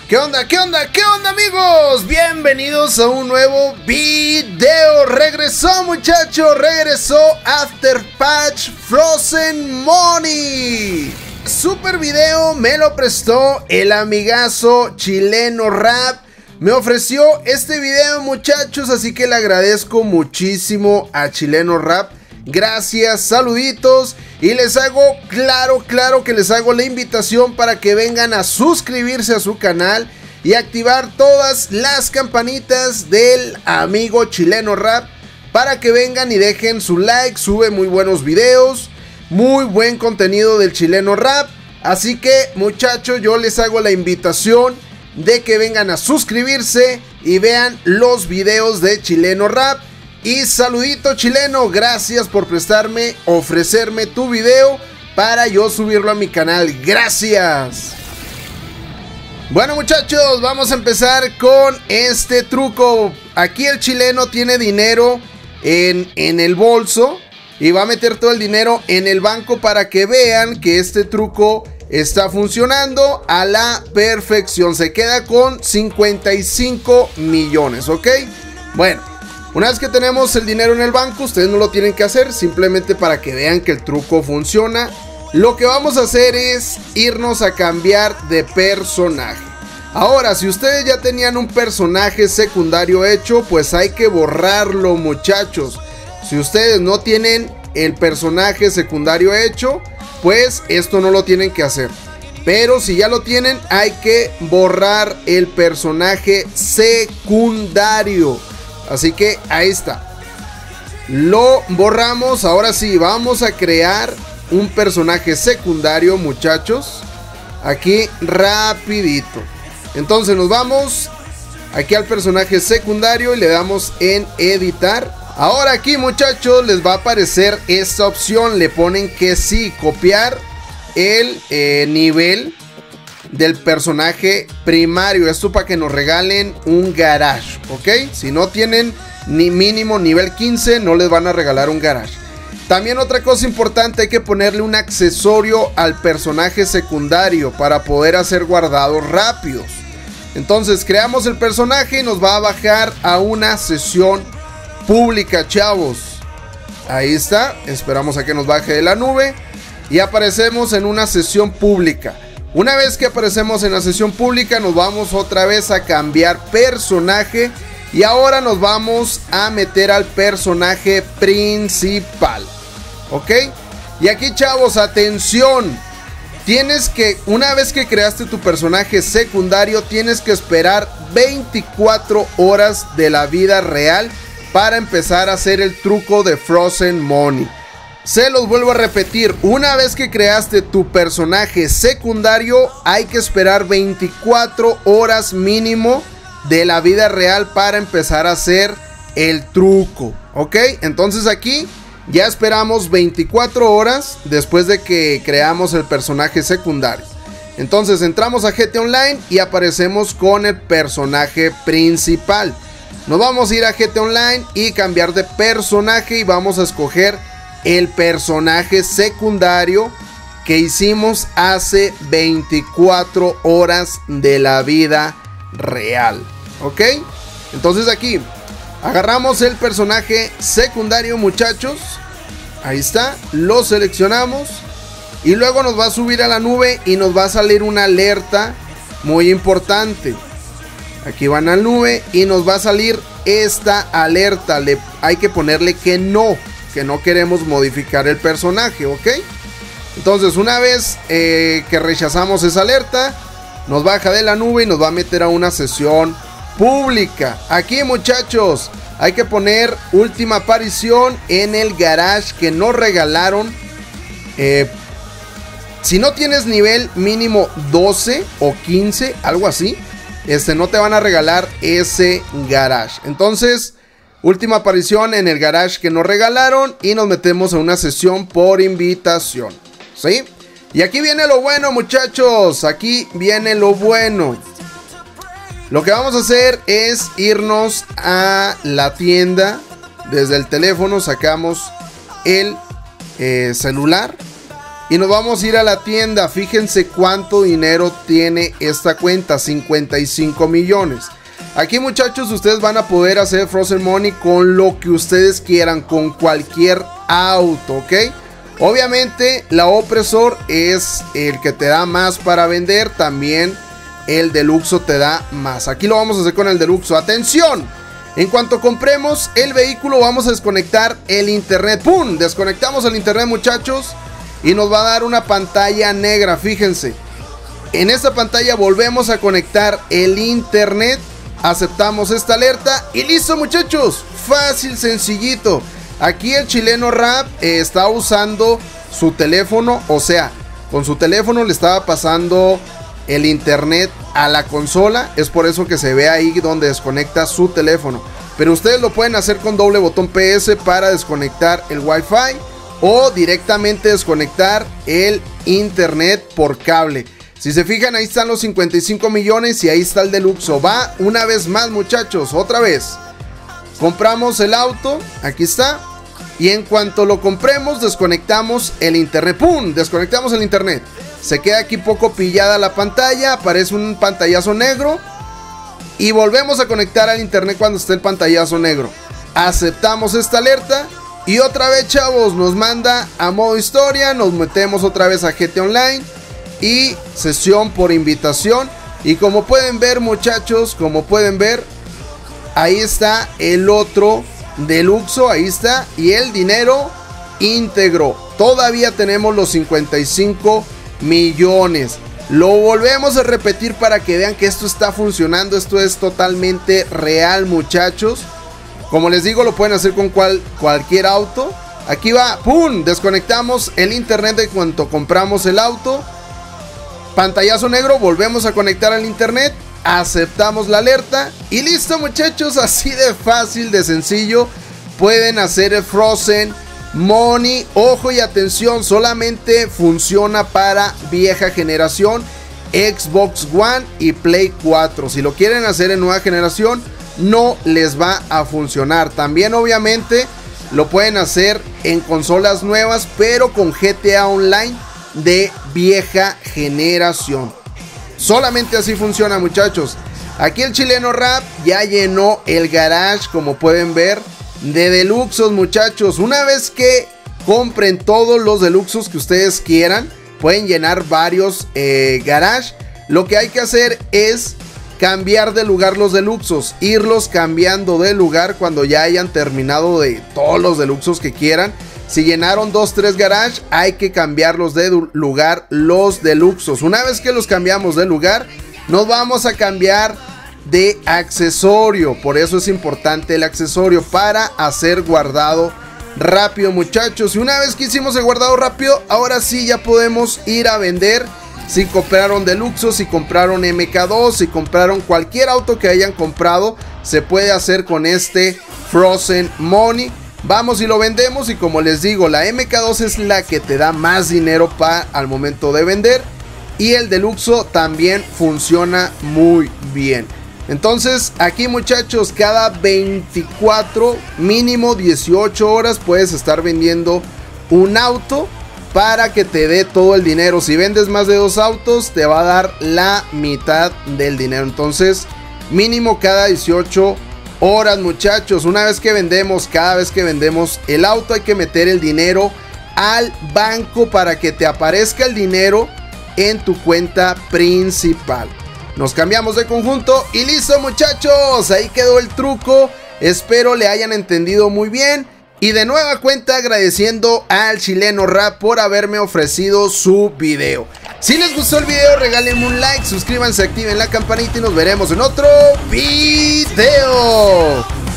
¿Qué onda? ¿Qué onda? ¿Qué onda, amigos? Bienvenidos a un nuevo video. Regresó, muchachos, regresó After Patch Frozen Money. Super video, me lo prestó el amigazo Chileno Rap. Me ofreció este video, muchachos, así que le agradezco muchísimo a Chileno Rap. Gracias, saluditos. Y les hago, claro que les hago la invitación para que vengan a suscribirse a su canal y activar todas las campanitas del amigo Chileno Rap, para que vengan y dejen su like. Sube muy buenos videos, muy buen contenido del Chileno Rap. Así que, muchachos, yo les hago la invitación de que vengan a suscribirse y vean los videos de Chileno Rap. Y saludito, Chileno, gracias por ofrecerme tu video para yo subirlo a mi canal. Gracias. Bueno, muchachos, vamos a empezar con este truco. Aquí el chileno tiene dinero en el bolso y va a meter todo el dinero en el banco para que vean que este truco está funcionando a la perfección. Se queda con 55 millones, ¿ok? Bueno, una vez que tenemos el dinero en el banco, ustedes no lo tienen que hacer, simplemente para que vean que el truco funciona. Lo que vamos a hacer es irnos a cambiar de personaje. Ahora, si ustedes ya tenían un personaje secundario hecho, pues hay que borrarlo, muchachos. Si ustedes no tienen el personaje secundario hecho, pues esto no lo tienen que hacer. Pero si ya lo tienen, hay que borrar el personaje secundario. Así que ahí está. Lo borramos. Ahora sí, vamos a crear un personaje secundario, muchachos. Aquí rapidito. Entonces nos vamos aquí al personaje secundario y le damos en editar. Ahora aquí, muchachos, les va a aparecer esta opción. Le ponen que sí, copiar el nivel del personaje primario. Esto para que nos regalen un garage, ¿ok? Si no tienen ni mínimo nivel 15, no les van a regalar un garage. También otra cosa importante, hay que ponerle un accesorio al personaje secundario para poder hacer guardados rápidos. Entonces creamos el personaje y nos va a bajar a una sesión pública, chavos. Ahí está, esperamos a que nos baje de la nube y aparecemos en una sesión pública. Una vez que aparecemos en la sesión pública, nos vamos otra vez a cambiar personaje y ahora nos vamos a meter al personaje principal, ¿ok? Y aquí, chavos, atención, tienes que, una vez que creaste tu personaje secundario, tienes que esperar 24 horas de la vida real para empezar a hacer el truco de Frozen Money. Se los vuelvo a repetir, una vez que creaste tu personaje secundario, hay que esperar 24 horas mínimo de la vida real para empezar a hacer el truco, ¿ok? Entonces aquí ya esperamos 24 horas después de que creamos el personaje secundario. Entonces entramos a GT Online y aparecemos con el personaje principal. Nos vamos a ir a GT Online y cambiar de personaje y vamos a escoger el personaje secundario que hicimos hace 24 horas de la vida real, ¿ok? Entonces aquí agarramos el personaje secundario, muchachos. Ahí está, lo seleccionamos y luego nos va a subir a la nube y nos va a salir una alerta muy importante. Aquí van a la nube y nos va a salir esta alerta. Hay que ponerle que no queremos modificar el personaje, ¿ok? Entonces, una vez que rechazamos esa alerta, nos baja de la nube y nos va a meter a una sesión pública. Aquí, muchachos, hay que poner última aparición en el garage que nos regalaron. Si no tienes nivel mínimo 12 o 15, algo así, no te van a regalar ese garage. Entonces, última aparición en el garage que nos regalaron y nos metemos a una sesión por invitación, ¿sí? Y aquí viene lo bueno, muchachos. Aquí viene lo bueno. Lo que vamos a hacer es irnos a la tienda. Desde el teléfono sacamos el celular y nos vamos a ir a la tienda. Fíjense cuánto dinero tiene esta cuenta, 55 millones. Aquí, muchachos, ustedes van a poder hacer Frozen Money con lo que ustedes quieran, con cualquier auto, ¿ok? Obviamente la opresor es el que te da más para vender, también el deluxo te da más. Aquí lo vamos a hacer con el deluxo. ¡Atención! En cuanto compremos el vehículo vamos a desconectar el internet. ¡Pum! Desconectamos el internet, muchachos, y nos va a dar una pantalla negra. Fíjense, en esta pantalla volvemos a conectar el internet, aceptamos esta alerta y listo, muchachos. Fácil, sencillito. Aquí el chileno Rap está usando su teléfono, o sea, con su teléfono le estaba pasando el internet a la consola. Es por eso que se ve ahí donde desconecta su teléfono. Pero ustedes lo pueden hacer con doble botón PS para desconectar el Wi-Fi o directamente desconectar el internet por cable. Si se fijan, ahí están los 55 millones y ahí está el deluxo. Va una vez más, muchachos, otra vez. Compramos el auto, aquí está. Y en cuanto lo compremos, desconectamos el internet. ¡Pum! Desconectamos el internet. Se queda aquí poco pillada la pantalla, aparece un pantallazo negro. Y volvemos a conectar al internet cuando esté el pantallazo negro. Aceptamos esta alerta. Y otra vez, chavos, nos manda a modo historia. Nos metemos otra vez a GT Online. Y sesión por invitación. Y como pueden ver, muchachos, como pueden ver, ahí está el otro deluxo, ahí está, y el dinero íntegro. Todavía tenemos los 55 millones. Lo volvemos a repetir para que vean que esto está funcionando. Esto es totalmente real, muchachos. Como les digo, lo pueden hacer con cualquier auto. Aquí va, ¡pum! Desconectamos el internet de cuanto compramos el auto. Pantallazo negro, volvemos a conectar al internet. Aceptamos la alerta y listo, muchachos. Así de fácil, de sencillo pueden hacer el Frozen Money. Ojo y atención, solamente funciona para vieja generación, Xbox One y Play 4. Si lo quieren hacer en nueva generación, no les va a funcionar. También obviamente lo pueden hacer en consolas nuevas, pero con GTA Online de vieja generación. Solamente así funciona, muchachos. Aquí el chileno Rap ya llenó el garage, como pueden ver, de deluxos, muchachos. Una vez que compren todos los deluxos que ustedes quieran, pueden llenar varios garage. Lo que hay que hacer es cambiar de lugar los deluxos, irlos cambiando de lugar cuando ya hayan terminado de todos los deluxos que quieran. Si llenaron 2-3 garage, hay que cambiarlos de lugar los deluxos. Una vez que los cambiamos de lugar, nos vamos a cambiar de accesorio. Por eso es importante el accesorio para hacer guardado rápido, muchachos. Y una vez que hicimos el guardado rápido, ahora sí ya podemos ir a vender. Si compraron deluxos, si compraron MK2, si compraron cualquier auto que hayan comprado, se puede hacer con este Frozen Money. Vamos y lo vendemos, y como les digo, la MK2 es la que te da más dinero al momento de vender, y el deluxo también funciona muy bien. Entonces aquí, muchachos, cada 24, mínimo 18 horas puedes estar vendiendo un auto para que te dé todo el dinero. Si vendes más de 2 autos, te va a dar la mitad del dinero. Entonces mínimo cada 18 horas, muchachos. Una vez que vendemos, cada vez que vendemos el auto, hay que meter el dinero al banco para que te aparezca el dinero en tu cuenta principal. Nos cambiamos de conjunto y listo, muchachos. Ahí quedó el truco. Espero le hayan entendido muy bien. Y de nueva cuenta agradeciendo al chileno Rap por haberme ofrecido su video. Si les gustó el video, regálenme un like, suscríbanse, activen la campanita y nos veremos en otro video.